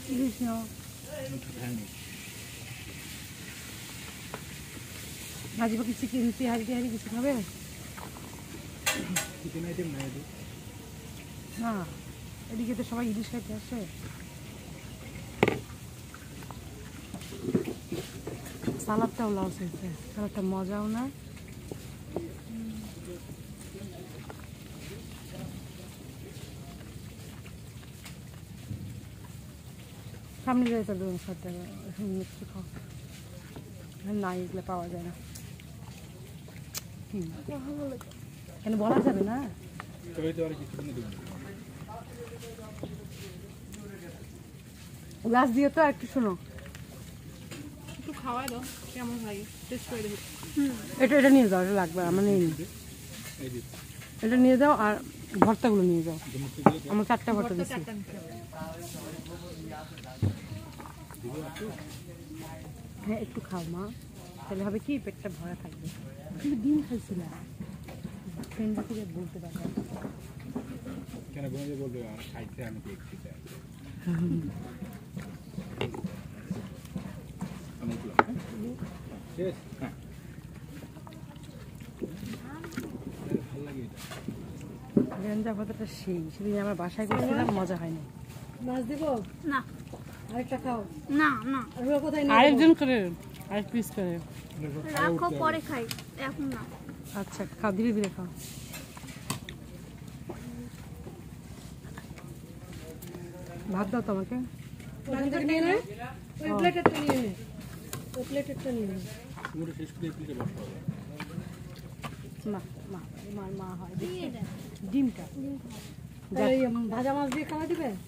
ইলিশ নাও। ভাজি বাকি চিকেন তেহারি টেহারি কিছু খাবে? চিকেন আইটেম নাই না, এদিকে তো সবাই ইলিশ খাইতে আসে। সালাদটাও লস হয়েছে, সালাদটা মজাও না। সামনে যাই তো সাথে মিষ্টি খাও না, এগুলো পাওয়া যায় না। কেন বলা যাবে না? গ্লাস দিয়ে তো একটু শোনো, একটু খাওয়াই দাও, কেমন লাগে টেস্ট করে দেখি। এটা নিয়ে যাও, এটা লাগবে আমার নেই। এটা নিয়ে যাও আর ভর্তাগুলো নিয়ে যাও। আমার 4টা ভর্তা দিচ্ছি। হ্যাঁ একটু খাও মা, তাহলে হবে কি পেটটা ভরা থাকবে। কিন্তু ডিম খাইছিলাম, ফ্রেন্ডরা থেকে বলতে পারবে কেন বলবে খাইতে আমি দেখছি। রেঞ্জা ভাতটা সেই সেদিন আমার বাসায় গেছিলাম, মজা হয়নি। মাছ দিব না, আরেকটা খাও। না না, কোথায় আরেকজন করে আরেক পিস করে রাখো, পরে খাই, এখন না। আচ্ছা খাও, ধীরে ধীরে খাও। ভাত দাও তোমাকে, নিয়ে নে, ওই প্লেটেরটা নিয়ে নে, ওই প্লেটেরটা নিয়ে নে। মা মা মা হয় ডিমটা ভাজা মাছ দিয়ে খাওয়া দিবে।